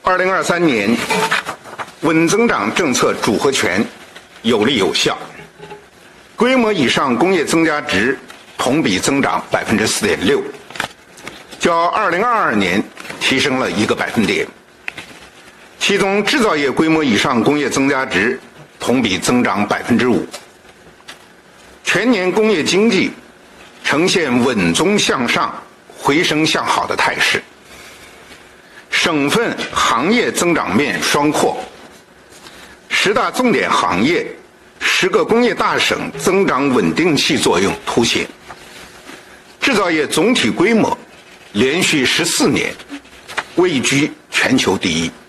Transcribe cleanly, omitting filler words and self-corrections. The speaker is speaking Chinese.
2023年稳增长政策组合拳有力有效，规模以上工业增加值同比增长4.6%，较2022年提升了1个百分点。其中，制造业规模以上工业增加值同比增长5%，全年工业经济呈现稳中向上、回升向好的态势。省份行业增长面双扩，10大重点行业、10个工业大省增长稳定器作用凸显。制造业总体规模连续14年位居全球第一。